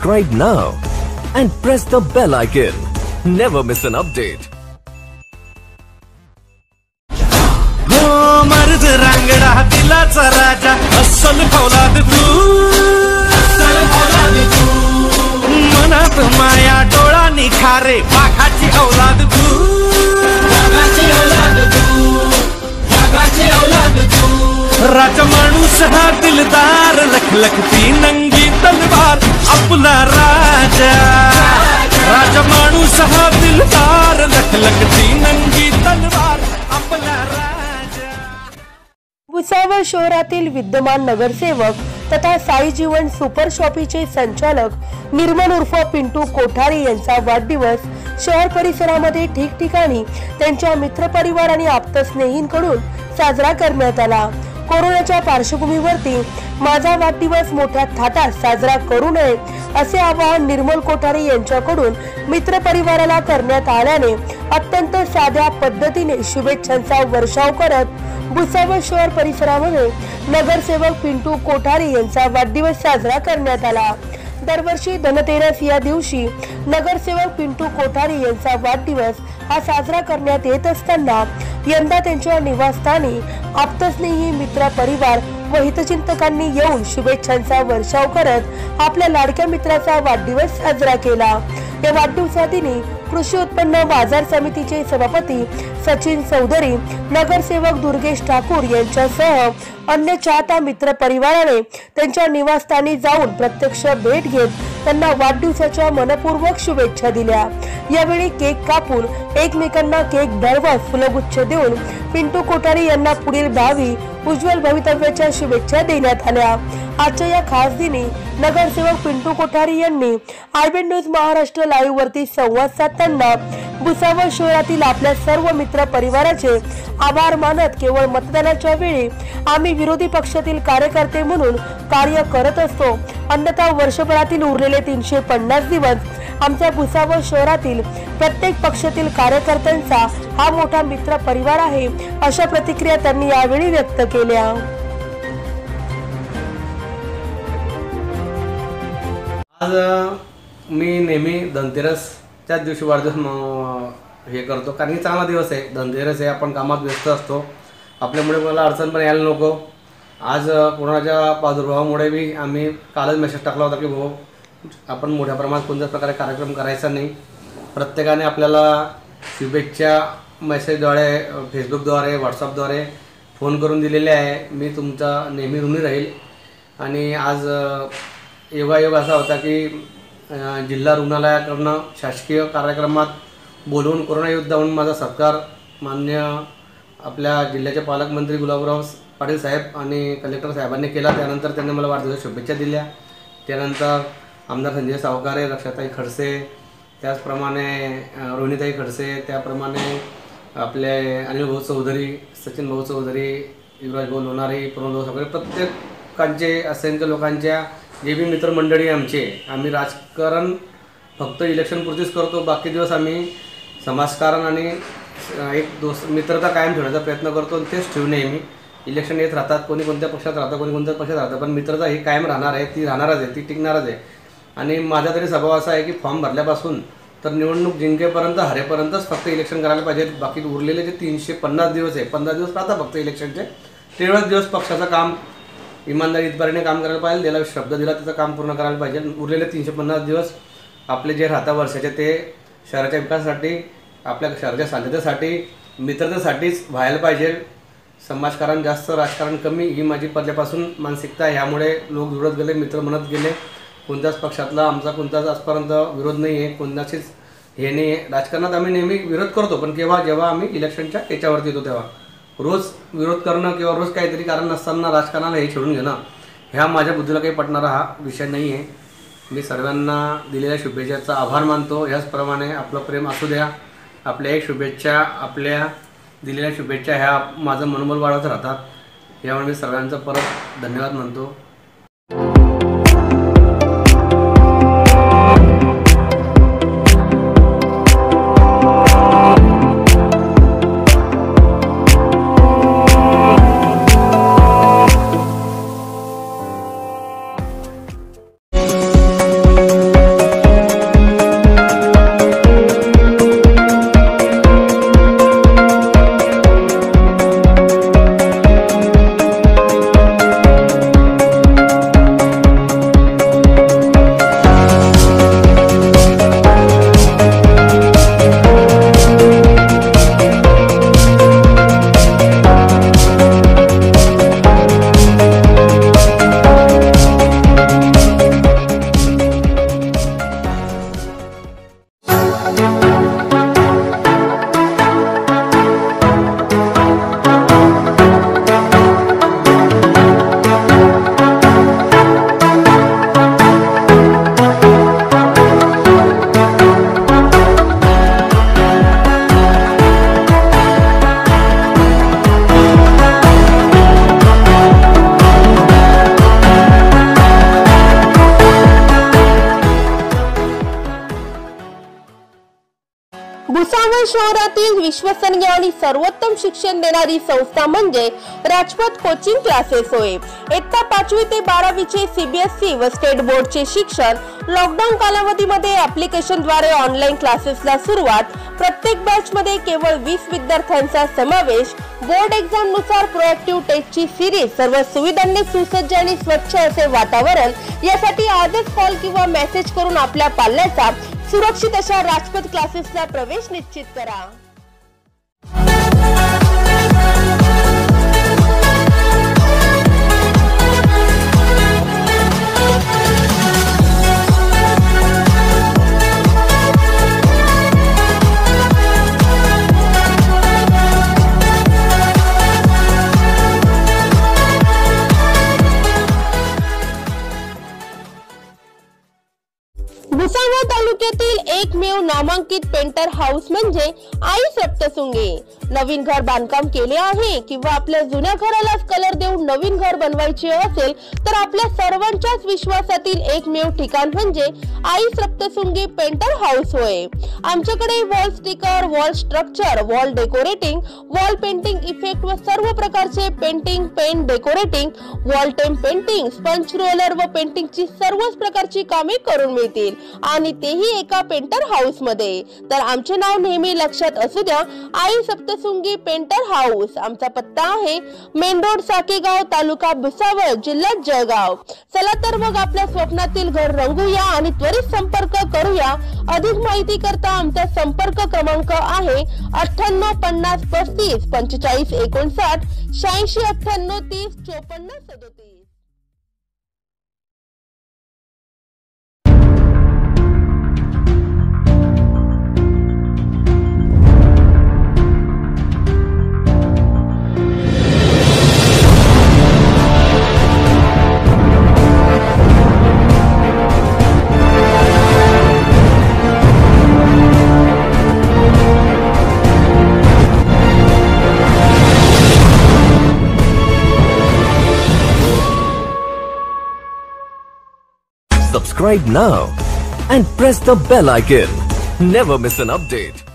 subscribe now and press the bell icon. Never miss an update. मर्द रांगडा दिलाचा राजा अस्सल फौलाद तू मनात माया डोळा निखारे पाखाची औलाद तू राजा माणूस हा दिलदार लखलखती नंगी तलवार आपला राजा राजा माणूस हा दिलदार लखलखती नंगी तलवार आपला राजा। भुसावळ शहरातील विद्यमान नगरसेवक तथा साई जीवन सुपर शॉपीचे संचालक निर्मल उर्फ पिंटू कोठारी यांचा वाढदिवस शहर परिसरामध्ये ठिकठिकाणी त्यांच्या मित्रपरिवार आणि आप्तस्नेहींकडून साजरा करण्यात आला। कोरोनाच्या पार्श्वभूमीवरती माझा वाढदिवस मोठ्या थाटात साजरा करू नये असे आवाहन निर्मल कोठारी यांच्याकडून मित्रपरिवाराला करण्यात आल्याने अत्यंत साध्या पद्धतीने शुभेच्छांचा वर्षाव करत भुसावळ शहर परिसरामध्ये नगरसेवक पिंटू कोठारी यांचा वाढदिवस साजरा करण्यात आला। दरवर्षी धनतेरस या दिवशी नगरसेवक पिंटू कोठारी यांचा वाढदिवस हा साजरा करण्यात येत असताना यंदा त्यांच्या निवासस्थानी आप्तस्नेही मित्र परिवार व हितचिंतकांनी येऊन शुभेच्छांचा वर्षाव करत आपल्या लाडक्या मित्राचा वाढदिवस साजरा केला। या वाढदिवसादिनी कृषी उत्पन्न बाजार समितीचे सभापती सचिन चौधरी, नगरसेवक दुर्गेश ठाकूर यांच्यासह अन्य चाहता मित्र परिवाराने त्यांच्या निवासस्थानी जाऊन प्रत्यक्ष भेट घेत त्यांना वाढदिवसाच्या मनपूर्वक शुभेच्छा दिल्या। यावेळी केक कापून एकमेकांना केक भरवत फुलगुच्छ देऊन पिंटू कोठारी यांना पुढील भावी उज्ज्वल भवितव्याच्या शुभेच्छा देण्यात आल्या। आजच्या या खास दिनी नगरसेवक पिंटू कोठारी यांनी आयबीएन न्यूज महाराष्ट्र लाईव्ह वरती संवाद साधताना भुसावळ शहरातील आपल्या सर्व मित्र परिवाराचे आभार मानत केवळ मतदानाच्या वेळी आम्ही विरोधी पक्षातील कार्यकर्ते म्हणून कार्य करत असतो, अन्यथा वर्षभरातील उरलेले 350 दिवस आमच्या भुसावळ शहरातील प्रत्येक पक्षातील कार्यकर्त्यांचा हा मोठा मित्र परिवार आहे, अशा प्रतिक्रिया त्यांनी यावेळी व्यक्त केल्या। आज मी नेहमी धनतेरसच्याच दिवशी वाढदिवस हे करतो, कारण की चांगला दिवस आहे। धनतेरस आहे, आपण कामात व्यस्त असतो, आपल्यामुळे मला अडचण पण यायला नको। आज कोरोनाच्या प्रादुर्भावामुळे बी आम्ही कालच मेसेज टाकला होता की भाऊ आपण मोठ्या प्रमाणात कोणत्याच प्रकारे कार्यक्रम करायचा नाही। प्रत्येकाने आपल्याला शुभेच्छा मेसेजद्वारे, फेसबुकद्वारे, व्हॉट्सअपद्वारे फोन करून दिलेले आहे। मी तुमचा नेहमी ऋणी राहील। आणि आज योगायोग असा होता की जिल्हा रुग्णालयाकडून शासकीय कार्यक्रमात बोलवून कोरोना योद्धा म्हणून माझा सत्कार मान्य आपल्या जिल्ह्याचे पालकमंत्री गुलाबराव पाटील साहेब आणि कलेक्टर साहेबांनी केला। त्यानंतर त्यांनी मला वाढदिवसाच्या शुभेच्छा दिल्या। त्यानंतर आमदार संजय सावकारे, रक्षाताई खडसे, त्याचप्रमाणे रोहिणीताई खडसे, त्याप्रमाणे आपले अनिल भाऊ चौधरी, सचिन भाऊ चौधरी, युवराज भाऊ लोणारी, प्रमोद भाऊ सावकारे, प्रत्येकांचे असंख्य लोकांच्या जे बी मित्रमंडळी आम्ही राजकारण फक्त इलेक्शनपुरतीच करतो, बाकी दिवस आम्ही समाजकारण आणि एक मित्रता कायम ठेवण्याचा प्रयत्न करतो। तेच ठेवू नेहमी। इलेक्शन येत राहतात, कोणी कोणत्या पक्षात राहतं, कोणी कोणत्या पक्षात राहतं, पण मित्रता ही कायम राहणार आहे, ती राहणारच आहे, ती टिकणारच आहे। आणि माझा तरी स्वभाव असा आहे की फॉर्म भरल्यापासून तर निवडणूक जिंकेपर्यंत, हरेपर्यंतच फक्त इलेक्शन करायला पाहिजे। बाकी उरलेले जे 350 दिवस आहे, 15 दिवस राहतात फक्त इलेक्शनचे, तेवढेच दिवस पक्षाचं काम इमानदारीने काम करायला पाहिजे, त्याला शब्द दिला त्याचं काम पूर्ण करायला पाहिजे। उरलेले 350 दिवस आपले जे राहता वर्षाचे ते शहराच्या विकासासाठी, आपल्या शहराच्या शांततेसाठी, मित्रतेसाठीच व्हायला पाहिजे। समाजकारण जास्त, राजकारण कमी, ही माझी पहिल्यापासून मानसिकता आहे। ह्यामुळे लोक जुळत गेले, मित्र म्हणत गेले। कोणत्याच पक्षातला आमचा कोणताच आजपर्यंत विरोध नाही आहे, कोणाचीच हे नाही आहे। राजकारणात आम्ही नेहमी विरोध करतो, पण जेव्हा आम्ही इलेक्शनच्या याच्यावरती येतो तेव्हा रोज विरोध करणं किंवा रोज काहीतरी कारण नसताना राजकारणाला हे छेडून घेणं ह्या माझ्या बुद्धीला काही पटणारा हा विषय नाही आहे। मी सर्वांना दिलेल्या शुभेच्छाचा आभार मानतो। ह्याचप्रमाणे आपलं प्रेम असू द्या, आपल्या एक शुभेच्छा, आपल्या दिलेल्या शुभेच्छा ह्या माझं मनोबल वाढवत राहतात। यामुळे मी सर्वांचा परत धन्यवाद मानतो। भुसावळ शहरातील विश्वसनीय आणि सर्वोत्तम शिक्षण देणारी संस्था म्हणजे राजपथ कोचिंग क्लासेस होय। इयत्ता 5वी ते 12वी चे CBSE व स्टेट बोर्डचे शिक्षण लॉकडाऊन कालावधीमध्ये ॲप्लिकेशनद्वारे ऑनलाईन क्लासेसला सुरुवात। प्रत्येक बॅचमध्ये केवळ 20 विद्यार्थ्यांचा समावेश। बोर्ड एक्झाम नुसार प्रोएक्टिव्ह टेस्टची सिरीज। सर्व सुविधांनी सुसज्ज आणि स्वच्छ असे वातावरण। यासाठी आजच कॉल किंवा मेसेज करून आपल्या पाल्याचा सुरक्षित अशा राजपथ क्लासेसला प्रवेश निश्चित करा। भुसावळ तालुक्यातील एकमेव नामांकित पेंटर हाऊस म्हणजे आई सप्तशृंगी। नवीन घर बांधकाम केले आहे किंवा आपल्या जुन्या घरालाच कलर देऊन नवीन घर बनवायचे असेल तर आपल्या सर्वांच्याच विश्वासातील एकमेव ठिकाण म्हणजे आई सप्तशृंगी पेंटर हाऊस होय। आमच्याकडे wall sticker, wall structure, wall decorating, wall painting effect व सर्व प्रकारचे painting, paint decorating, wall theme painting, sponge roller व पेंटिंगची सर्वच प्रकारची कामे करून मिळतील आणि तेही एका पेंटर हाऊस मध्ये। तर आमचे नाव नेहमी लक्षात असू द्या, आई सप्तशृंगी पेंटर हाऊस। आमचा पत्ता आहे मेन रोड साकेगाव, तालुका भुसावळ, जिल्हा जळगाव। चला तर मग आपल्या स्वप्नातील घर रंगूया आणि त्वरित संपर्क करूया। अधिक माहिती करता आमचा संपर्क क्रमांक आहे 98 50 35 45 59 86 98 30 54 37। Subscribe now and press the bell icon. Never miss an update.